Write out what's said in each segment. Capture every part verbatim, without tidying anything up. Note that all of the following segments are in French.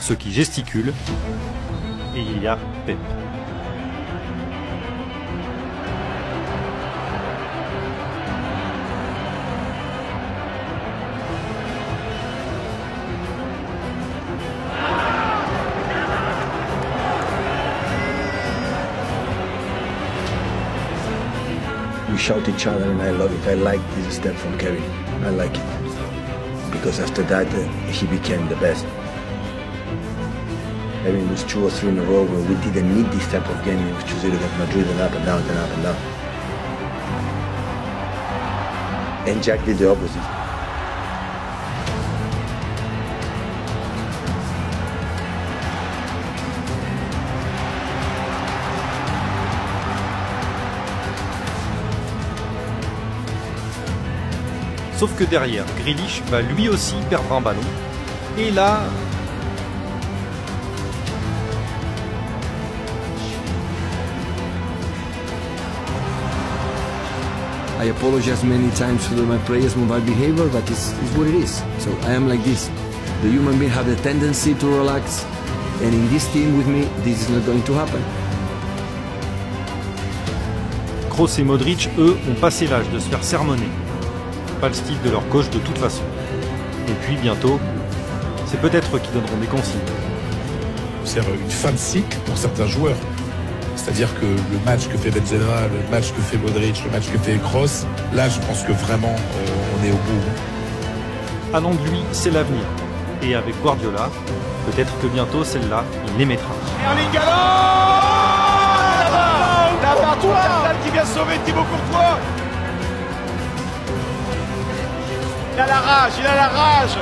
ceux qui gesticulent, et il y a Pep. We shout each other and I love it. I like this step from Kevin. I like it. Because after that, uh, he became the best. Having those two or three in a row where we didn't need this type of game, it was just like Madrid and up and down and up and down. And Jack did the opposite. Sauf que derrière, Grealish va lui aussi perdre un ballon. Et là... I apologize many times for my players' mobile behavior, but it's, it's what it is. So I am like this. The human being have the tendency to relax, and in this team with me, this is not going to happen. Kroos et Modric, eux, ont passé l'âge de se faire sermonner. Pas le style de leur coach de toute façon. Et puis bientôt, c'est peut-être eux qui donneront des consignes. C'est une fin de cycle pour certains joueurs. C'est-à-dire que le match que fait Benzema, le match que fait Modric, le match que fait Kroos, là je pense que vraiment euh, on est au bout. À nom de lui, c'est l'avenir. Et avec Guardiola, peut-être que bientôt celle-là, il les mettra. Erling Haaland, la partout qui vient sauver Thibaut Courtois. Il a la rage, il a la rage.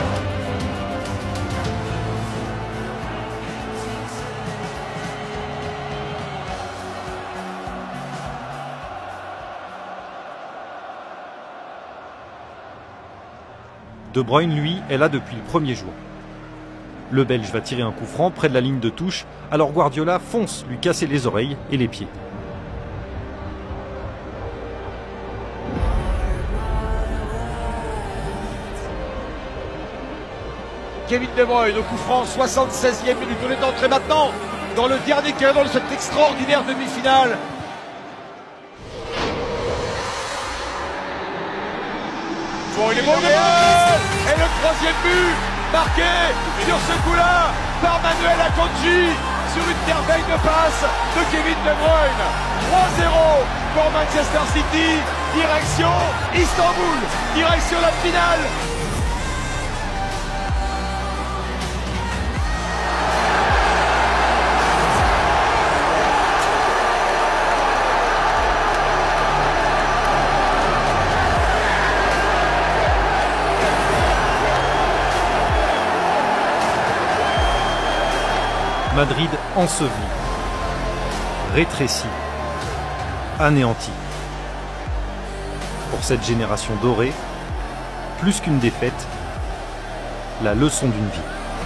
De Bruyne, lui, est là depuis le premier jour. Le Belge va tirer un coup franc près de la ligne de touche, alors Guardiola fonce lui casser les oreilles et les pieds. Kevin De Bruyne au coup franc, soixante-seizième minute. On est entré maintenant dans le dernier quart de cette extraordinaire demi-finale. Bon, il est bon, et le troisième but marqué sur ce coup-là par Manuel Akanji sur une merveille de passe de Kevin De Bruyne. trois zéro pour Manchester City, direction Istanbul, direction la finale. Madrid enseveli, rétréci, anéanti. Pour cette génération dorée, plus qu'une défaite, la leçon d'une vie.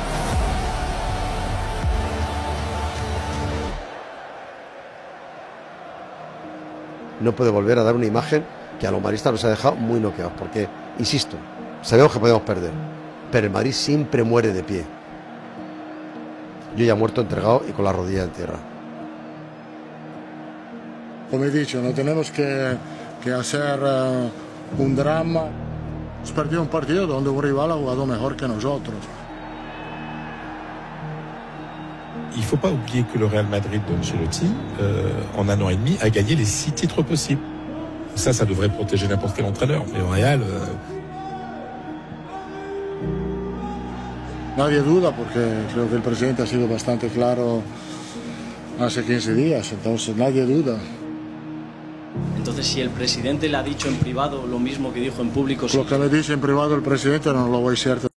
No puede volver a dar una imagen que a los madridistas nos ha dejado muy noqueados, porque, insisto, sabemos que podemos perder, pero el Madrid siempre muere de pie. Yo ya muerto, entregado y con la rodilla en tierra. Como he dicho, no tenemos que, que hacer uh, un drama. Hemos perdido un partido donde un rival ha jugado mejor que nosotros. Il ne faut pas oublier que le Real Madrid d'Ancelotti, euh, en un an et demi, a gagné les six titres possibles. Ça, ça devrait protéger n'importe quel entraîneur. Mais au Real... Euh... Nadie duda, porque creo que el presidente ha sido bastante claro hace quince días, entonces nadie duda. Entonces, si el presidente le ha dicho en privado lo mismo que dijo en público... Lo que me dice en privado el presidente no lo voy a decir.